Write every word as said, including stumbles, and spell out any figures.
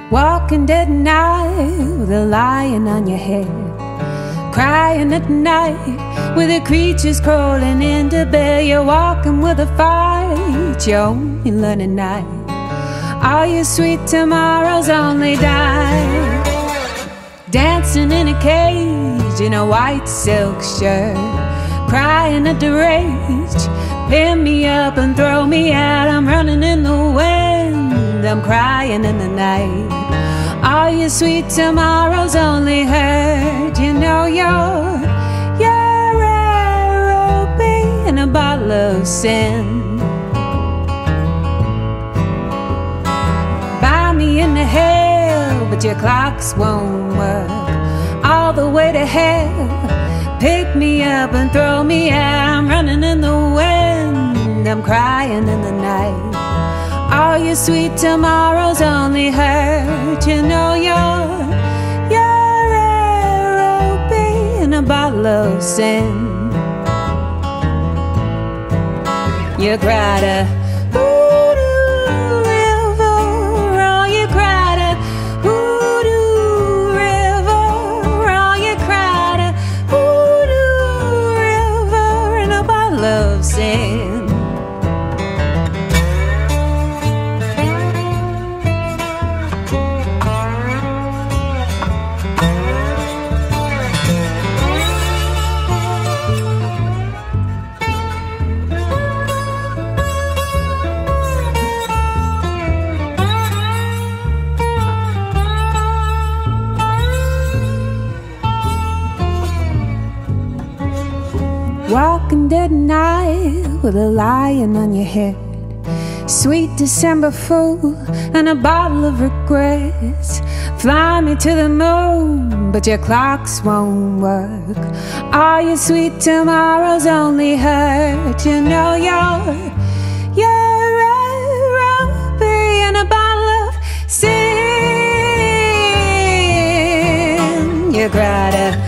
Walking at night with a lion on your head, crying at night with the creatures crawling into bed. You're walking with a fight, you're only learning night. All your sweet tomorrows only die. Dancing in a cage in a white silk shirt, crying at the rage. Pin me up and throw me out. I'm running in the wind, I'm crying in the night. All your sweet tomorrows only hurt. You know you're, you're a ruby in a bottle of sin. Buy me into hell, but your clocks won't work. All the way to hell, pick me up and throw me out. I'm running in the wind, I'm crying in the night. All your sweet tomorrows only hurt. You know you're, you're a ruby in a bottle of sin. You cried a hoodoo river, oh you cried a hoodoo river, oh you cried a hoodoo river in a bottle of sin. Walking at night with a lion on your head, sweet December fool and a bottle of regrets. Fly me to the moon, but your clocks won't work. All your sweet tomorrows only hurt. You know you're, you're a ruby in a bottle of sin. You cried a